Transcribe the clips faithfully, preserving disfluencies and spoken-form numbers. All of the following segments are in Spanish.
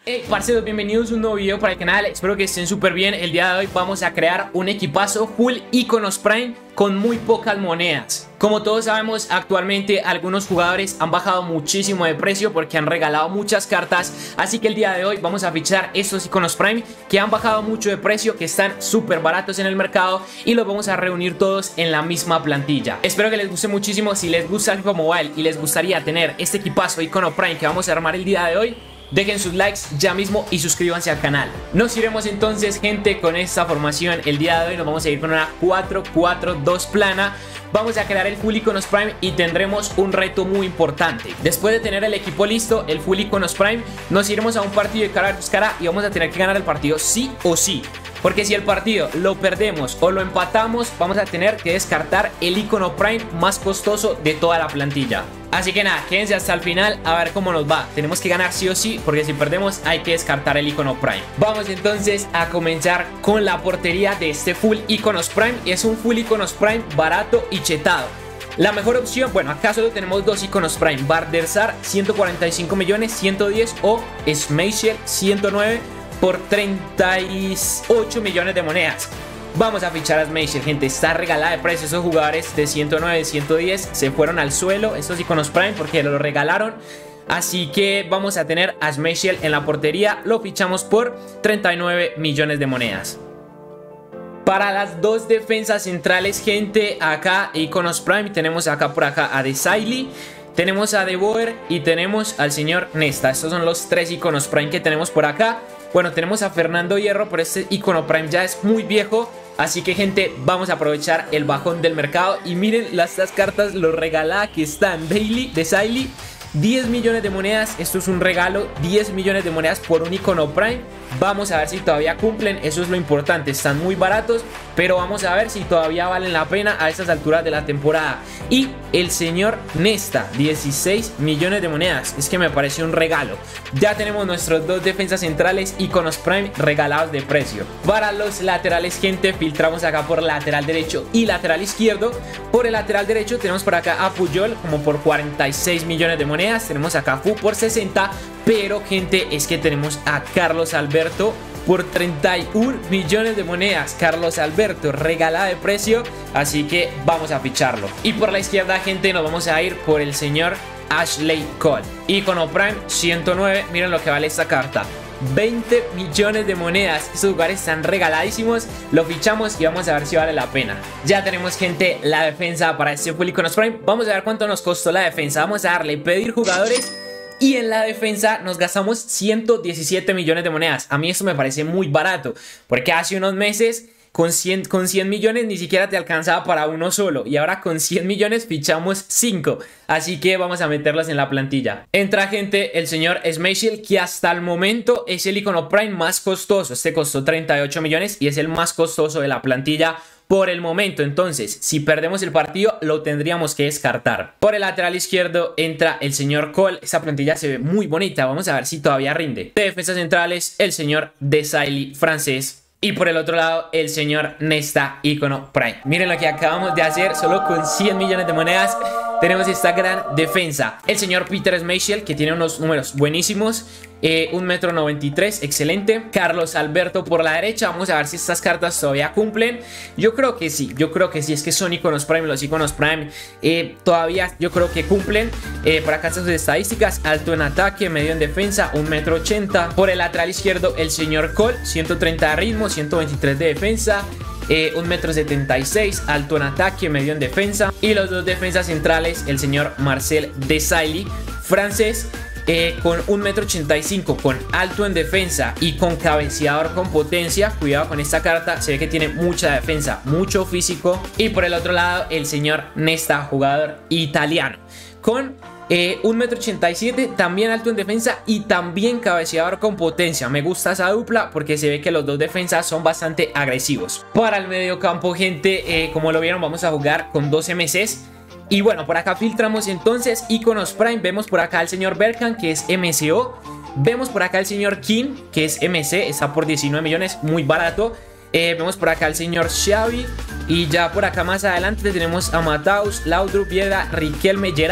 Hey parceros, bienvenidos a un nuevo video para el canal. Espero que estén súper bien. El día de hoy vamos a crear un equipazo full iconos Prime con muy pocas monedas. Como todos sabemos, actualmente algunos jugadores han bajado muchísimo de precio porque han regalado muchas cartas. Así que el día de hoy vamos a fichar estos iconos Prime que han bajado mucho de precio, que están súper baratos en el mercado, y los vamos a reunir todos en la misma plantilla. Espero que les guste muchísimo. Si les gusta el juego mobile y les gustaría tener este equipazo icono Prime que vamos a armar el día de hoy, dejen sus likes ya mismo y suscríbanse al canal. Nos iremos entonces, gente, con esta formación. El día de hoy nos vamos a ir con una cuatro cuatro dos plana. Vamos a crear el full iconos Prime y tendremos un reto muy importante. Después de tener el equipo listo, el full iconos Prime, nos iremos a un partido de cara a cara y vamos a tener que ganar el partido sí o sí. Porque si el partido lo perdemos o lo empatamos, vamos a tener que descartar el icono Prime más costoso de toda la plantilla. Así que nada, quédense hasta el final a ver cómo nos va. Tenemos que ganar sí o sí, porque si perdemos hay que descartar el icono Prime. Vamos entonces a comenzar con la portería de este full iconos Prime. Y es un full iconos Prime barato y chetado. La mejor opción, bueno, acá solo tenemos dos iconos Prime: Van der Sar, ciento cuarenta y cinco millones, ciento diez, o Schmeichel, ciento nueve por treinta y ocho millones de monedas. Vamos a fichar a Schmeichel, gente. Está regalada de precio. Esos jugadores de ciento nueve, ciento diez se fueron al suelo, estos iconos Prime, porque lo regalaron. Así que vamos a tener a Schmeichel en la portería. Lo fichamos por treinta y nueve millones de monedas. Para las dos defensas centrales, gente, acá iconos Prime, tenemos acá por acá a De Sailly, tenemos a De Boer y tenemos al señor Nesta. Estos son los tres iconos Prime que tenemos por acá. Bueno, tenemos a Fernando Hierro, pero este icono Prime ya es muy viejo. Así que, gente, vamos a aprovechar el bajón del mercado. Y miren las, las cartas, lo regaladas que están. Bailey, De Sailly, diez millones de monedas. Esto es un regalo, diez millones de monedas por un icono Prime. Vamos a ver si todavía cumplen, eso es lo importante. Están muy baratos, pero vamos a ver si todavía valen la pena a estas alturas de la temporada. Y el señor Nesta, dieciséis millones de monedas. Es que me parece un regalo. Ya tenemos nuestros dos defensas centrales iconos Prime regalados de precio. Para los laterales, gente, filtramos acá por lateral derecho y lateral izquierdo. Por el lateral derecho tenemos por acá a Puyol como por cuarenta y seis millones de monedas. Tenemos acá a Fu por sesenta. Pero, gente, es que tenemos a Carlos Alberto por treinta y un millones de monedas. Carlos Alberto, regalada de precio, así que vamos a ficharlo. Y por la izquierda, gente, nos vamos a ir por el señor Ashley Cole, icono Prime, ciento nueve. Miren lo que vale esta carta, veinte millones de monedas. Estos lugares están regaladísimos. Lo fichamos y vamos a ver si vale la pena. Ya tenemos, gente, la defensa para este full iconos Prime. Vamos a ver cuánto nos costó la defensa. Vamos a darle pedir jugadores. Y en la defensa nos gastamos ciento diecisiete millones de monedas. A mí esto me parece muy barato, porque hace unos meses con cien, con cien millones ni siquiera te alcanzaba para uno solo. Y ahora con cien millones fichamos cinco. Así que vamos a meterlas en la plantilla. Entra, gente, el señor Schmeichel, que hasta el momento es el icono Prime más costoso. Este costó treinta y ocho millones y es el más costoso de la plantilla por el momento. Entonces, si perdemos el partido, lo tendríamos que descartar. Por el lateral izquierdo entra el señor Cole. Esta plantilla se ve muy bonita. Vamos a ver si todavía rinde. De defensas centrales, el señor De Sailly, francés. Y por el otro lado, el señor Nesta, icono Prime. Miren lo que acabamos de hacer. Solo con cien millones de monedas tenemos esta gran defensa. El señor Peter Schmeichel, que tiene unos números buenísimos. Eh, un metro noventa y tres, excelente. Carlos Alberto por la derecha. Vamos a ver si estas cartas todavía cumplen. Yo creo que sí, yo creo que sí. Es que son iconos Prime, los iconos Prime eh, todavía yo creo que cumplen. eh, Por acá están sus estadísticas: alto en ataque, medio en defensa, un metro ochenta. Por el lateral izquierdo, el señor Cole, ciento treinta de ritmo, ciento veintitrés de defensa, Eh, un metro setenta y seis, alto en ataque, medio en defensa. Y los dos defensas centrales, el señor Marcel De Sailly, francés, eh, con un metro ochenta y cinco, con alto en defensa y con cabeceador con potencia. Cuidado con esta carta, se ve que tiene mucha defensa, mucho físico. Y por el otro lado, el señor Nesta, jugador italiano, con Eh, un metro ochenta y siete, también alto en defensa y también cabeceador con potencia. Me gusta esa dupla porque se ve que los dos defensas son bastante agresivos. Para el medio campo, gente, eh, como lo vieron, vamos a jugar con dos M Cs. Y bueno, por acá filtramos entonces iconos Prime. Vemos por acá al señor Bergkamp, que es M C O. Vemos por acá al señor King, que es M C, está por diecinueve millones, muy barato. Eh, vemos por acá al señor Xavi. Y ya por acá más adelante tenemos a Mataus, Laudrup, Viera, Riquelme, Gerard.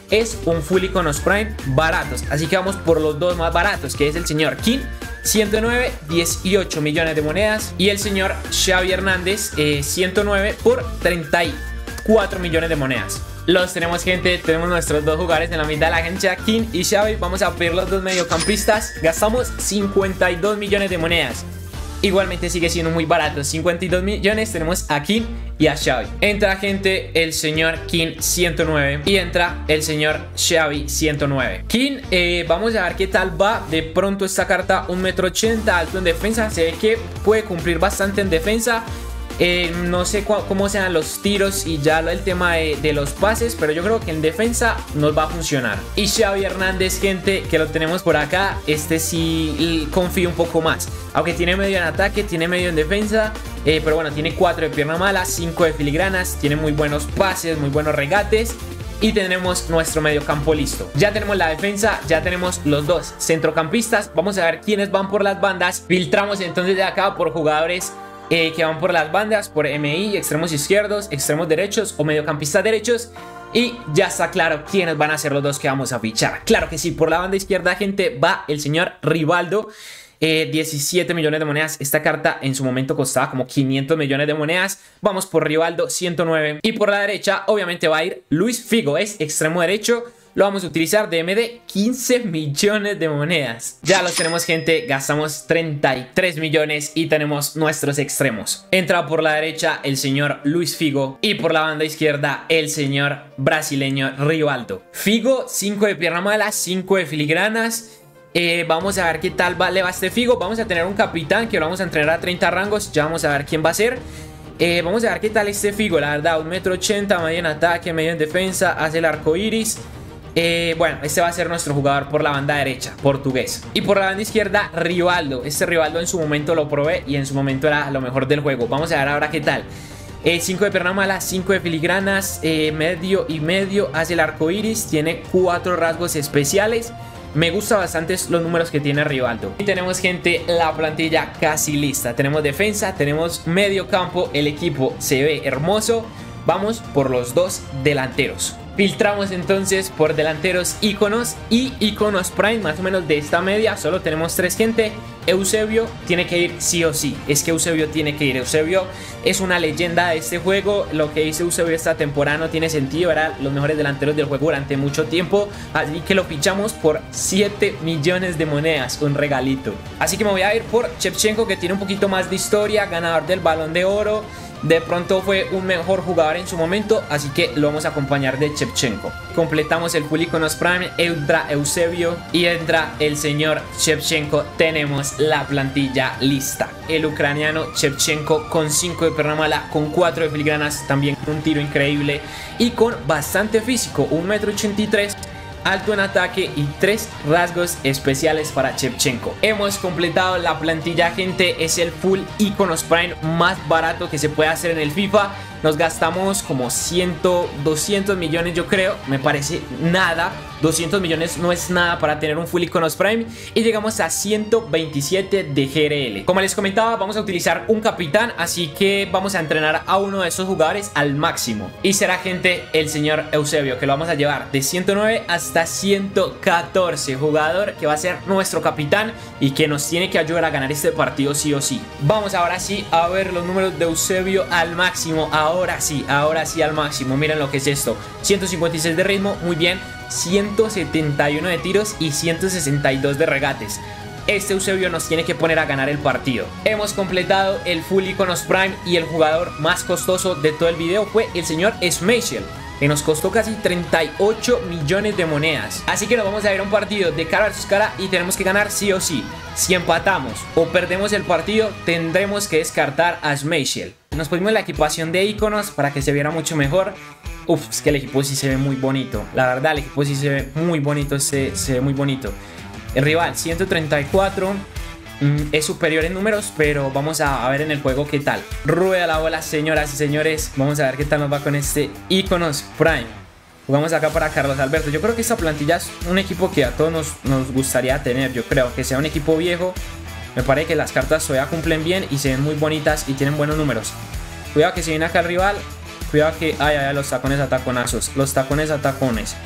es un full iconos prime baratos. Así que vamos por los dos más baratos, que es el señor King, ciento nueve, dieciocho millones de monedas. Y el señor Xavi Hernández, eh, ciento nueve por treinta y cuatro millones de monedas. Los tenemos, gente, tenemos nuestros dos jugadores en la mitad de la agencia, King y Xavi. Vamos a pedir los dos mediocampistas. Gastamos cincuenta y dos millones de monedas. Igualmente sigue siendo muy barato, cincuenta y dos millones. Tenemos a King y a Xavi. Entra, gente, el señor King ciento nueve y entra el señor Xavi ciento nueve. King, eh, vamos a ver qué tal va. De pronto esta carta, un metro ochenta, alto en defensa. Se ve que puede cumplir bastante en defensa. Eh, no sé cómo sean los tiros y ya el tema de, de los pases, pero yo creo que en defensa nos va a funcionar. Y Xavi Hernández, gente, que lo tenemos por acá, este sí confío un poco más. Aunque tiene medio en ataque, tiene medio en defensa, eh, pero bueno, tiene cuatro de pierna mala, cinco de filigranas, tiene muy buenos pases, muy buenos regates. Y tenemos nuestro mediocampo listo. Ya tenemos la defensa, ya tenemos los dos centrocampistas. Vamos a ver quiénes van por las bandas. Filtramos entonces de acá por jugadores Eh, que van por las bandas, por M I, extremos izquierdos, extremos derechos o mediocampistas derechos. Y ya está claro quiénes van a ser los dos que vamos a fichar. Claro que sí, por la banda izquierda, gente, va el señor Rivaldo, eh, diecisiete millones de monedas. Esta carta en su momento costaba como quinientos millones de monedas. Vamos por Rivaldo, ciento nueve. Y por la derecha obviamente va a ir Luis Figo, es extremo derecho. Lo vamos a utilizar de M D, quince millones de monedas. Ya los tenemos, gente. Gastamos treinta y tres millones y tenemos nuestros extremos. Entra por la derecha el señor Luis Figo y por la banda izquierda el señor brasileño Rivaldo. Figo, cinco de pierna mala, cinco de filigranas. Eh, vamos a ver qué tal va, le va a este Figo. Vamos a tener un capitán que lo vamos a entrenar a treinta rangos. Ya vamos a ver quién va a ser. Eh, vamos a ver qué tal este Figo. La verdad, un metro ochenta, medio en ataque, medio en defensa. Hace el arco iris. Eh, bueno, este va a ser nuestro jugador por la banda derecha, portugués. Y por la banda izquierda, Rivaldo. Este Rivaldo en su momento lo probé y en su momento era lo mejor del juego. Vamos a ver ahora qué tal. cinco eh, de pierna mala, cinco de filigranas, eh, medio y medio. Hace el arco iris, tiene cuatro rasgos especiales. Me gusta bastante los números que tiene Rivaldo. Y tenemos, gente, la plantilla casi lista. Tenemos defensa, tenemos medio campo. El equipo se ve hermoso. Vamos por los dos delanteros. Filtramos entonces por delanteros iconos y iconos prime, más o menos de esta media. Solo tenemos tres, gente. Eusebio tiene que ir sí o sí. Es que Eusebio tiene que ir. Eusebio es una leyenda de este juego. Lo que hizo Eusebio esta temporada no tiene sentido. Era los mejores delanteros del juego durante mucho tiempo. Así que lo fichamos por siete millones de monedas. Un regalito. Así que me voy a ir por Shevchenko, que tiene un poquito más de historia. Ganador del Balón de Oro. De pronto fue un mejor jugador en su momento, así que lo vamos a acompañar de Shevchenko. Completamos el full iconos prime, entra Eusebio y entra el señor Shevchenko. Tenemos la plantilla lista. El ucraniano Shevchenko con cinco de pierna mala, con cuatro de filigranas, también un tiro increíble y con bastante físico, un metro ochenta y tres. Alto en ataque y tres rasgos especiales para Shevchenko. Hemos completado la plantilla, gente. Es el full iconos prime más barato que se puede hacer en el FIFA. Nos gastamos como cien, doscientos millones, yo creo. Me parece nada. doscientos millones no es nada para tener un full iconos prime. Y llegamos a ciento veintisiete de G R L. Como les comentaba, vamos a utilizar un capitán, así que vamos a entrenar a uno de esos jugadores al máximo. Y será, gente, el señor Eusebio, que lo vamos a llevar de ciento nueve hasta ciento catorce. Jugador que va a ser nuestro capitán y que nos tiene que ayudar a ganar este partido sí o sí. Vamos ahora sí a ver los números de Eusebio al máximo. Ahora sí, ahora sí al máximo. Miren lo que es esto. ciento cincuenta y seis de ritmo, muy bien. ciento setenta y uno de tiros y ciento sesenta y dos de regates. Este Eusebio nos tiene que poner a ganar el partido. Hemos completado el full iconos prime y el jugador más costoso de todo el video fue el señor Schmeichel, que nos costó casi treinta y ocho millones de monedas. Así que nos vamos a ir a un partido de cara versus cara y tenemos que ganar sí o sí. Si empatamos o perdemos el partido, tendremos que descartar a Schmeichel. Nos pusimos la equipación de iconos para que se viera mucho mejor. Uf, es que el equipo sí se ve muy bonito. La verdad, el equipo sí se ve muy bonito. Se, se ve muy bonito. El rival, ciento treinta y cuatro. Mm, es superior en números, pero vamos a, a ver en el juego qué tal. Rueda la bola, señoras y señores. Vamos a ver qué tal nos va con este iconos prime. Jugamos acá para Carlos Alberto. Yo creo que esta plantilla es un equipo que a todos nos, nos gustaría tener. Yo creo que sea un equipo viejo. Me parece que las cartas todavía cumplen bien y se ven muy bonitas y tienen buenos números. Cuidado que si viene acá el rival. Cuidado que... Ay, ay, ay, los tacones a taconazos. Los tacones a tacones.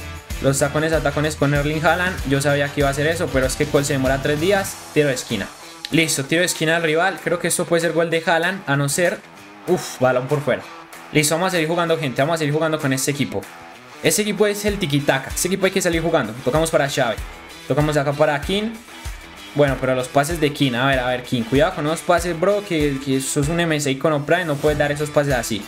Los tacones a tacones con Erling Haaland. Yo sabía que iba a hacer eso, pero es que Cole se demora tres días. Tiro de esquina. Listo, tiro de esquina al rival. Creo que esto puede ser gol de Haaland, a no ser... Uf, balón por fuera. Listo, vamos a seguir jugando, gente. Vamos a seguir jugando con este equipo. Este equipo es el tiki-taka. Este equipo hay que salir jugando. Tocamos para Xavi. Tocamos acá para King. Bueno, pero los pases de King. A ver, a ver, King. Cuidado con los pases, bro. Que, que sos un M S I con O'Brien. No puedes dar esos pases así.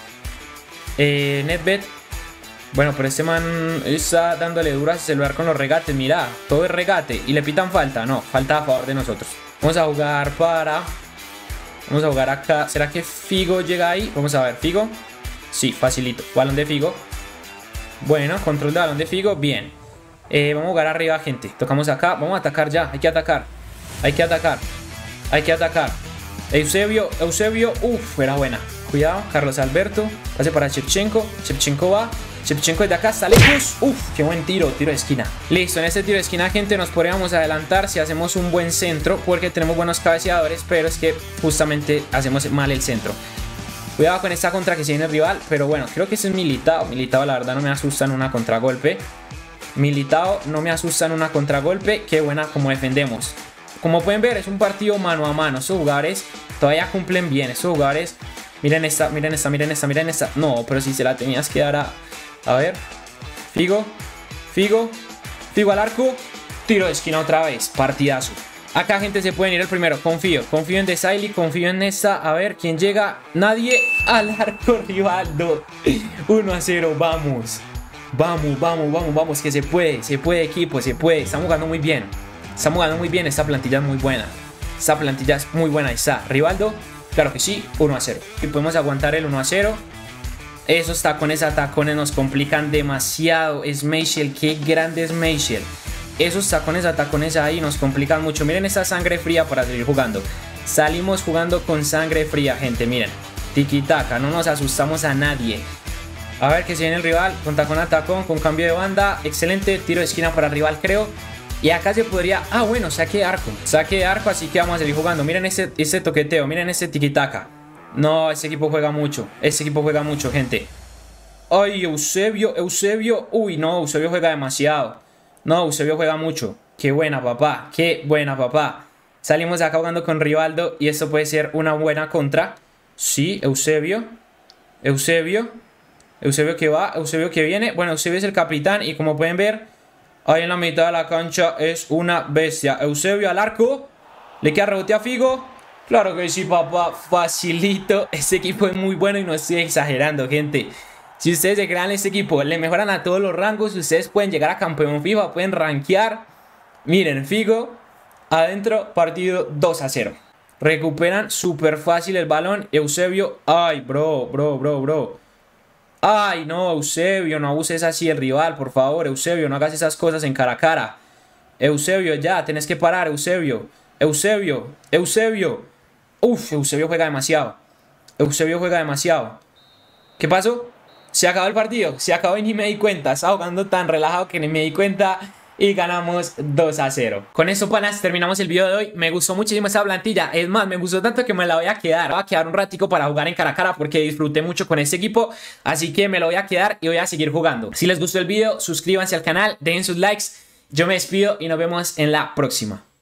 Eh, Nedved. Bueno, pero este man está dándole duro a su celular con los regates. Mira, todo es regate. Y le pitan falta. No, falta a favor de nosotros. Vamos a jugar para... Vamos a jugar acá. ¿Será que Figo llega ahí? Vamos a ver, Figo. Sí, facilito. Balón de Figo. Bueno, control de balón de Figo. Bien. Eh, vamos a jugar arriba, gente. Tocamos acá. Vamos a atacar ya. Hay que atacar. Hay que atacar. Hay que atacar. Eusebio. Eusebio. Uf, era buena. Cuidado. Carlos Alberto. Pase para Shevchenko. Shevchenko va. Shevchenko desde acá. Sale. Uf, qué buen tiro. Tiro de esquina. Listo. En este tiro de esquina, gente, nos podríamos adelantar si hacemos un buen centro. Porque tenemos buenos cabeceadores. Pero es que justamente hacemos mal el centro. Cuidado con esta contra que se viene el rival. Pero bueno, creo que ese es Militao. Militao, la verdad, no me asusta en una contragolpe. Militao no me asusta en una contragolpe. Qué buena como defendemos. Como pueden ver, es un partido mano a mano. Estos jugadores todavía cumplen bien. Estos jugadores... Miren esta, miren esta, miren esta, miren esta. No, pero si se la tenías que dar a... A ver. Figo. Figo. Figo al arco. Tiro de esquina otra vez. Partidazo. Acá, gente, se pueden ir el primero. Confío. Confío en Desailly. Confío en esta. A ver, ¿quién llega? Nadie. Al arco, Rivaldo. uno a cero. Vamos. Vamos, vamos, vamos, vamos. Que se puede. Se puede, equipo. Se puede. Estamos jugando muy bien. Estamos jugando muy bien. Esta plantilla es muy buena. Esta plantilla es muy buena. Ahí está. Rivaldo. Claro que sí. uno a cero. Y podemos aguantar el uno a cero. Esos tacones a tacones nos complican demasiado. Schmeichel. Qué grande es Schmeichel. Esos tacones a tacones ahí nos complican mucho. Miren esa sangre fría para seguir jugando. Salimos jugando con sangre fría, gente. Miren. Tiki-taka. No nos asustamos a nadie. A ver que se viene el rival. Con tacón a tacón. Con cambio de banda. Excelente. Tiro de esquina para el rival, creo. Y acá se podría... Ah, bueno. Saque de arco. Saque de arco. Así que vamos a seguir jugando. Miren ese, ese toqueteo. Miren ese tiki-taka. No, ese equipo juega mucho. Ese equipo juega mucho, gente. Ay, Eusebio. Eusebio. Uy, no. Eusebio juega demasiado. No, Eusebio juega mucho. Qué buena, papá. Qué buena, papá. Salimos acá jugando con Rivaldo. Y esto puede ser una buena contra. Sí, Eusebio. Eusebio. Eusebio que va. Eusebio que viene. Bueno, Eusebio es el capitán. Y como pueden ver, ahí en la mitad de la cancha es una bestia. Eusebio al arco. Le queda rebote a Figo. Claro que sí, papá. Facilito. Este equipo es muy bueno y no estoy exagerando, gente. Si ustedes se crean este equipo, le mejoran a todos los rangos. Ustedes pueden llegar a campeón FIFA, pueden rankear. Miren, Figo, adentro, partido dos a cero. Recuperan súper fácil el balón. Eusebio, ay, bro, bro, bro, bro. Ay, no, Eusebio, no abuses así el rival, por favor. Eusebio, no hagas esas cosas en cara a cara. Eusebio, ya, tenés que parar, Eusebio. Eusebio, Eusebio. Uf, Eusebio juega demasiado. Eusebio juega demasiado. ¿Qué pasó? Se acabó el partido, se acabó y ni me di cuenta. Estaba jugando tan relajado que ni me di cuenta. Y ganamos dos a cero. Con eso, panas, terminamos el video de hoy. Me gustó muchísimo esa plantilla. Es más, me gustó tanto que me la voy a quedar. Voy a quedar un ratico para jugar en cara a cara porque disfruté mucho con este equipo. Así que me lo voy a quedar y voy a seguir jugando. Si les gustó el video, suscríbanse al canal, dejen sus likes. Yo me despido y nos vemos en la próxima.